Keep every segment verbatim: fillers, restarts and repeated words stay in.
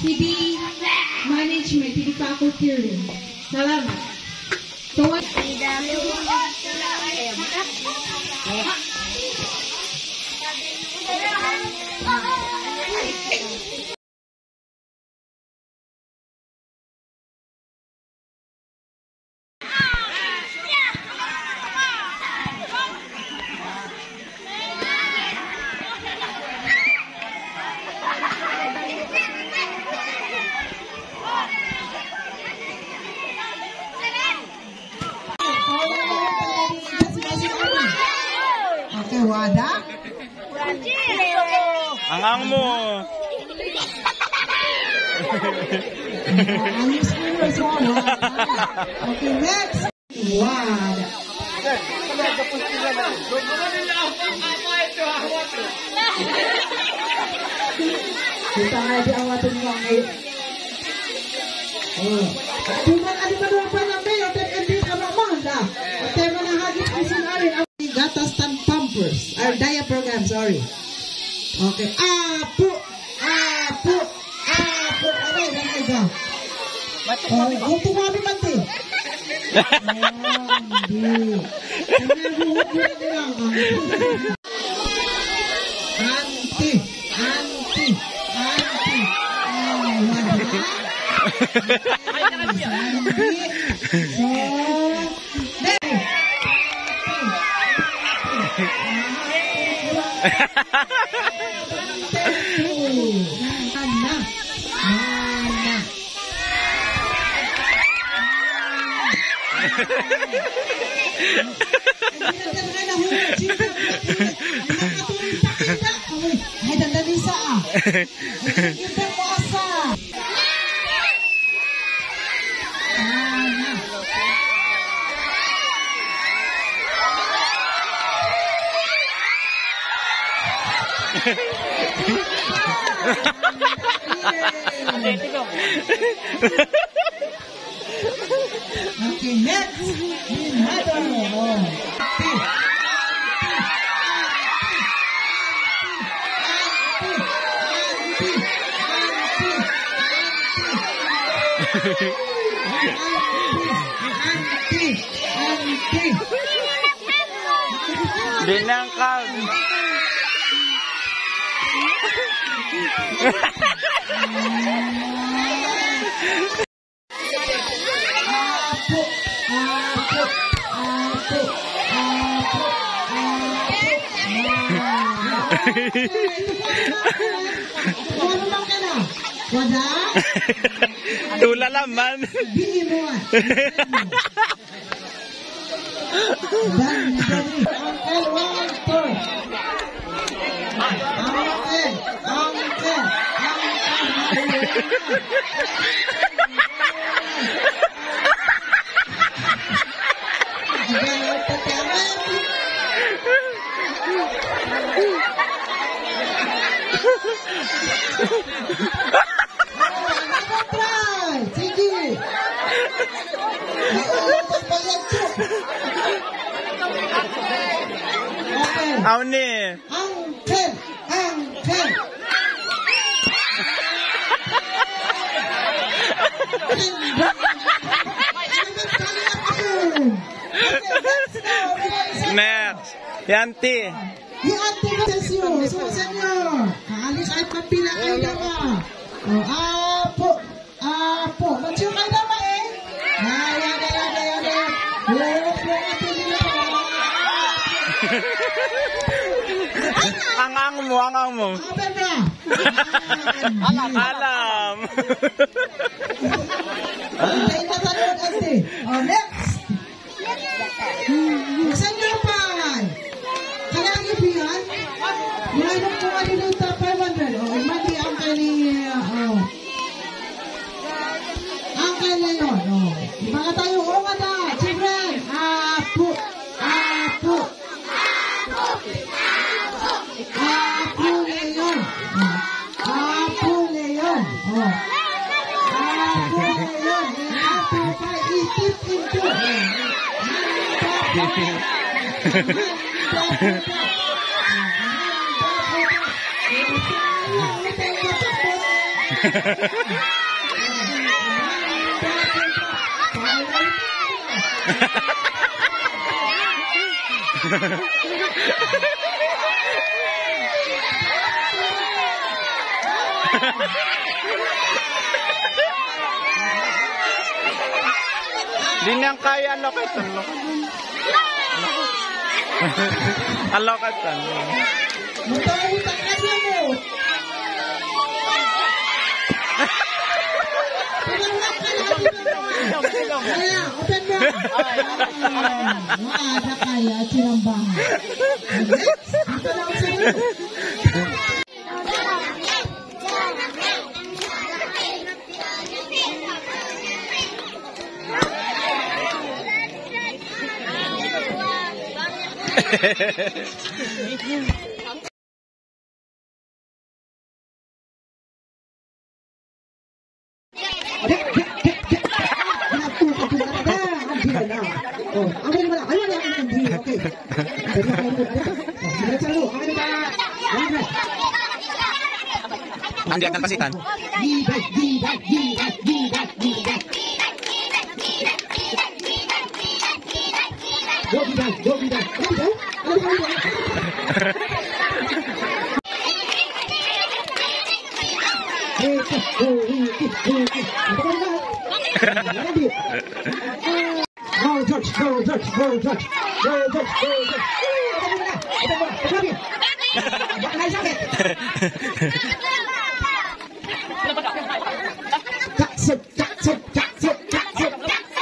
T V Management, T V Faculty rin. Salamat. Tuwan. Wada? Angang mo. Okay, next. Wada. Kita nga di awatin mo ngayon. Oh. Tuman, ano ba doon pa namin? O hindi ka mamanda. O tema na hagit ay sinarin. Gatas tan pampers. Or diet program, sorry. Okay. Apo! Apo! Apo! Aray, aray ka. Oh, kung tumami man di. Oh, hindi. Pinaguhot mo na lang. Auntie! Auntie! Auntie! Oh, wala. So, there. Mana, mana. Ay, dandali sa ah. Kita mo asa. Okay, next. Another one. Dinangkal. Wada? Tula laman. Bili mo ah. Dan, dari. Angkel, one, two. Angkel, angkel, angkel. Sige. Aw ni. Angkel, angkel. Next. Yanti. Yanti ka sa siyo. So, senyor. Kaalis ay papila kayo naman. Apo. Apo. Magsyo kayo naman eh. Ayan, ayan, ayan, ayan. Huwag mo natin nila. Angang mo, angang mo. Ape na. Alam, alam. Hindi na tanong ante. Oh, next. Senyor pa. Kailangan ibihan. Mulai nung kuha nila yung top five hundred. Oh, mali ang kani. Oh. Ang kani yun. Oh. Mga tayo, oh, mata. Children. Apo. Apo. Apo leon. Apo leon. Oh. Apo leon. Apo pa itip into. Di niyang kaya alokatan. Alokatan. Muntah-muntah aja mo. Kaya, open mo. Maada kaya, sinambahan. Ito na ako sa'yo. Andi akan pasikan. Go Dutch, go Dutch, go Dutch, go Dutch, go Dutch. Jangan sakit. Taksub, taksub, taksub, taksub.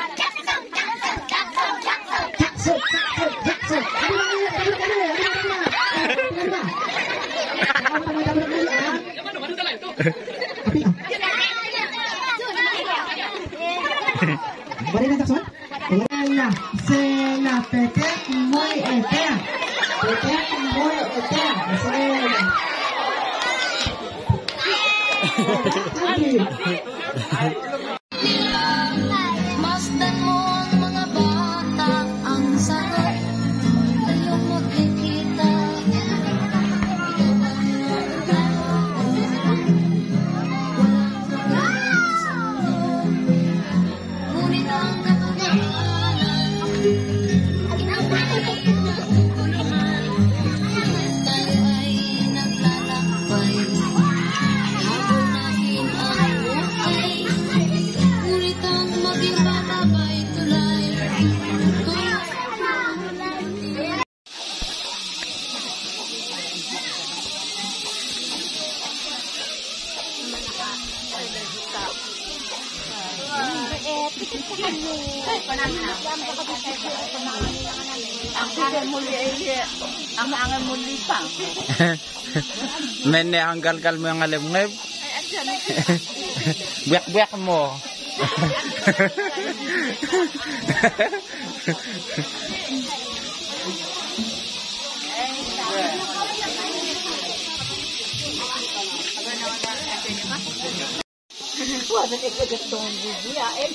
Taksub, taksub, taksub. Boleh nak takson? Sela, sela, petek, moy, etea. Petek, moy, etea. Sela. Masdan mo ang mga bata, ang sagot, tayo magkikita. Ngunit ang katotohanan, tayo ay naglalakbay. Habang nahin ang buhay, ngunit ang maging bata ba'y tulay? Ang angan muli pang. Men ang galgal mo yung alimngib. Buyak-buyak mo. Wala na ikagatong bubuyain.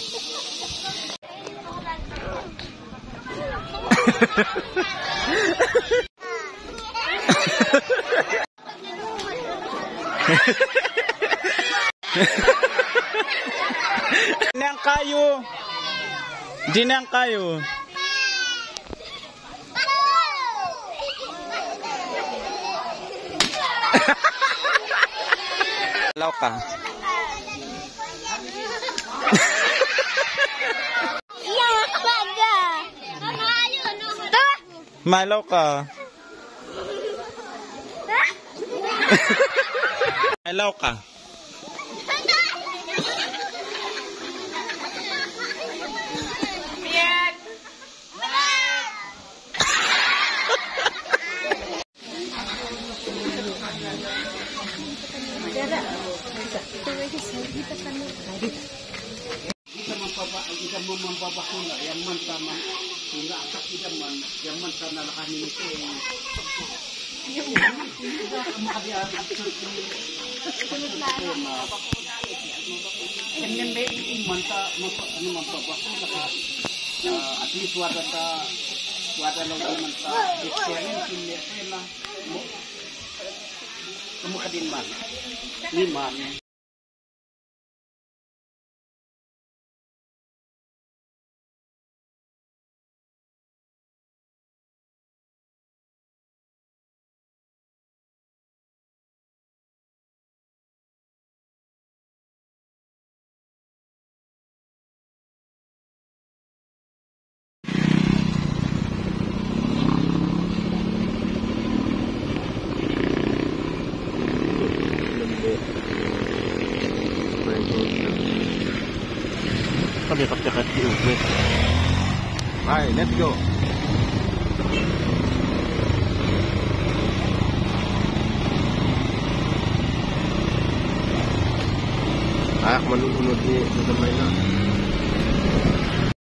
Dinang kayo. Dinang kayo. Law ka. Malaw ka. Malaw ka. Kita mempapakula yang manta man hingga akak tidak man yang manta nalakan itu yang manta anu mempapakula at least wada ta wada lang manta experience in pena kamu kadin man ni man cakap-cakap di ubet. Bye, let's go. Ayak manunod ni sa gamay na.